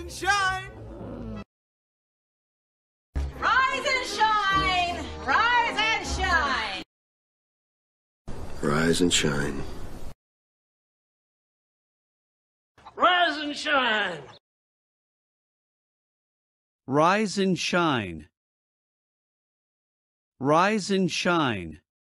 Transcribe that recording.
and shine. Rise and shine! Rise and shine! Rise and shine. Rise and shine! Rise and shine. Rise and shine.